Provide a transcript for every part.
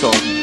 talking.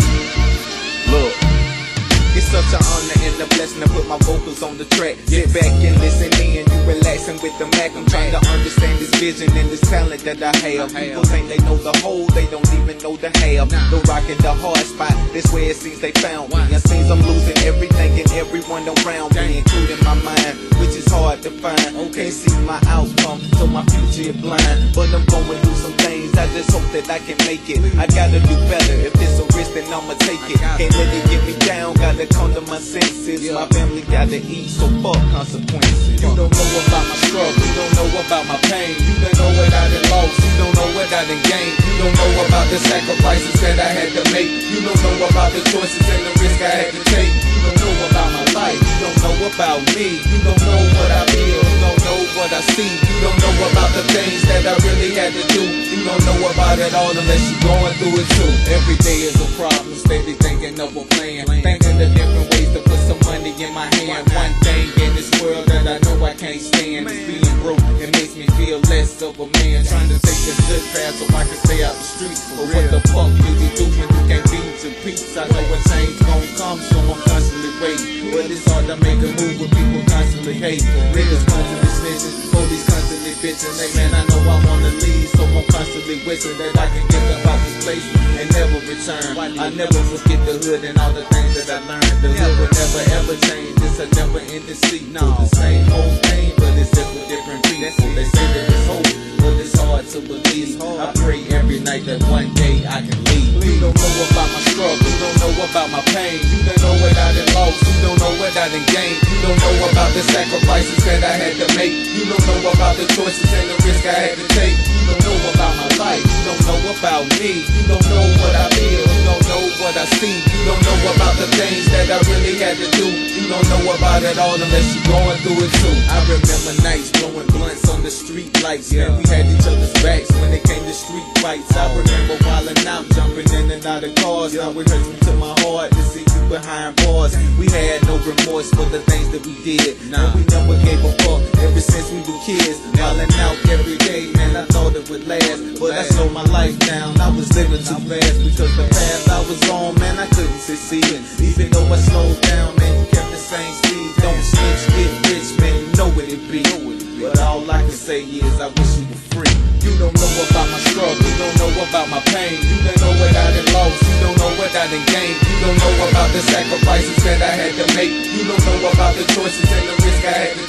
Look. It's such an honor and a blessing to put my vocals on the track. Sit back and listen in, you relaxing with the Mac. I'm trying to understand this vision and this talent that I have. People think they know the whole, they don't even know the half. The rock in the hard spot, this where it seems they found me. It seems I'm losing everything and everyone around me, including my mind, which is hard to find. Can't see my outcome, so my future is blind. But I'm going through some things, I just hope that I can make it. I gotta do better, if it's a risk then I'ma take it. Can't let it get me down, gotta come to my senses. My family gotta eat, so fuck consequences. You don't know about my struggle, you don't know about my pain. You don't know what I done lost, you don't know what I done gained. You don't know about the sacrifices that I had to make. You don't know about the choices and the risk I had to take. You don't know about my life, you don't know about me. You don't know what I feel, you don't know what I see. You don't know about the things that I really had to do. You don't know about it all unless you're going through it too. Every day is a problem, steady thinking of a plan, thinking of different ways to put some money in my hand. One thing in this world that I know I can't stand is being broke. It makes me feel less of a man, trying to take the good path so I can stay out the streets. But what the fuck do you do when you can't beat your peace? I know a change gon' come, so I'm constantly waiting. But it's hard to make a move when people constantly hate. Niggas constantly snitching, police constantly bitching. Hey man, I know I wanna leave, so I'm constantly wishing that I can get up out this place and never return. I never forget the hood and all the things that I learned. The hood will never ever change, it's a never ending seat. No, the same old thing, but it's just a different beat. They say that it's hope, but it's hard to believe. I pray every night that one day I can leave. You don't know about my struggle, you don't know about my pain. You don't know what I done lost, you don't know what I done gained. You don't know about the sacrifices that I had to make. You don't know about the choices and the risk I had to take. You don't know about my life, you don't know about me. You don't know what I feel, you don't know what I see. You don't know about the things that I really had to do. You don't know about it all unless you're going through it too. I remember nights blowing blunts on the street lights. Man, we had each other's backs when it came to street fights. I remember wilding out, jumping in and out of cars. Now it hurts me to my heart to see you behind bars. We had no remorse for the things that we did. And we never gave a fuck ever since we were kids. Wilding out every day, man, I thought it would last. But I slowed my life down, I was living too fast. Because the path I was on, man, I couldn't succeed. Even though I slowed down, man, you kept the same speed. Don't snitch, get rich, man, you know what it be. But all I can say is I wish you were free. You don't know about my struggle, you don't know about my pain. You don't know what I done lost, you don't know what I done gained. You don't know about the sacrifices that I had to make. You don't know about the choices and the risk I had to